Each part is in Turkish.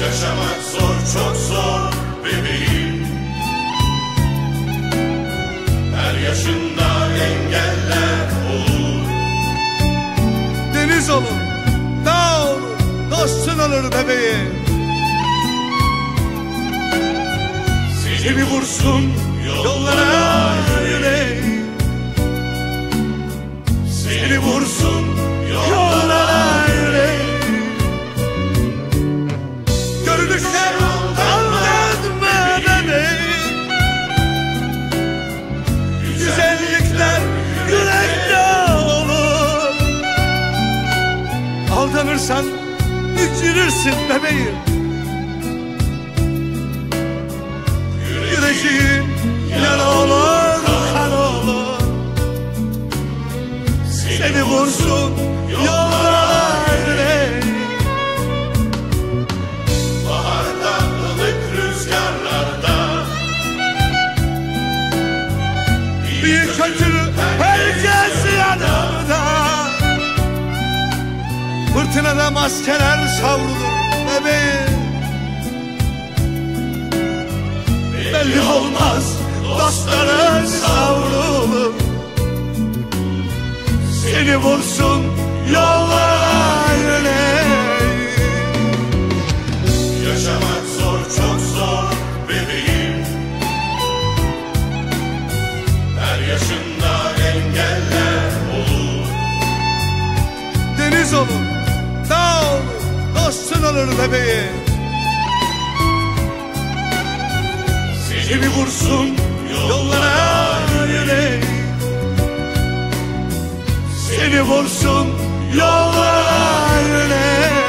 Yaşamak zor, çok zor bebeğim. Her yaşında engeller olur. Deniz olur, dağ olur, dostun olur bebeğim. Seni vursun yollara yüreğim. Seni vursun yollara yüreğim. Görünüşler aldatma bebeğim. Güzellikler yürekte olur. Aldanırsan bitirirsin bebeğim. Yüreğin yara olur, kan olur. Seni vursun yollara yüreğim. Baharda ılık rüzgarlarda Bir kötü herkes yanımda. Fırtınada maskeler savrulur bebeğim. Belli olmaz dostların savrulur. Seni vursun yollara yüreğim. yaşamak zor, çok zor bebeğim. Her yaşında engeller olur. Deniz olur, dağ olur, dostun olur bebeğim. Seni vursun yollara yüreğim. Seni vursun yollara yüreğim.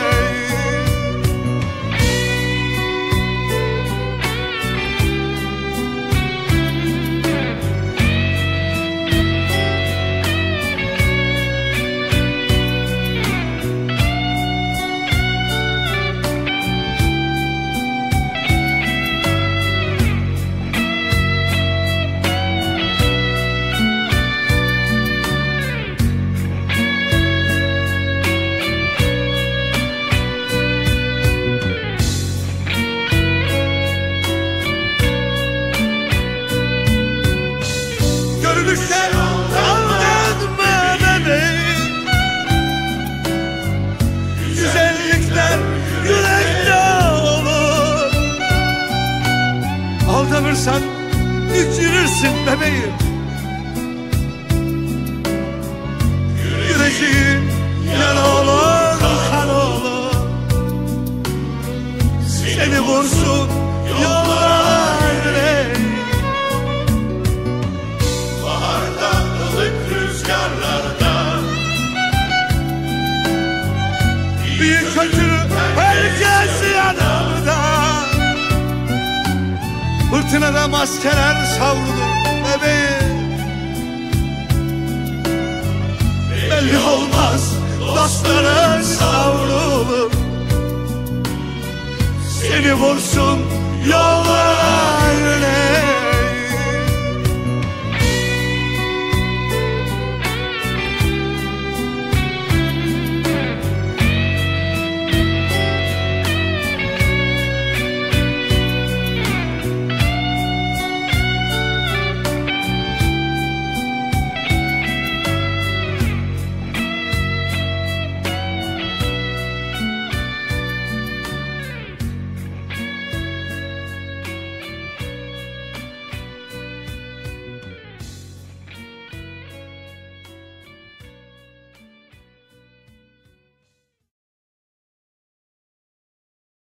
Görünüşler aldatma bebeğim. Güzellikler yürekte olur. Aldanırsan bitirirsin bebeğim. Yüreğin yara olur, kan olur. Seni vursun yollara yüreğim. Baharda ılık rüzgarlarda Bir kötü herkes yanımda. Fırtınada maskeler savrulur bebeğim. Belli olmaz dostların savrulur. Seni vursun yollara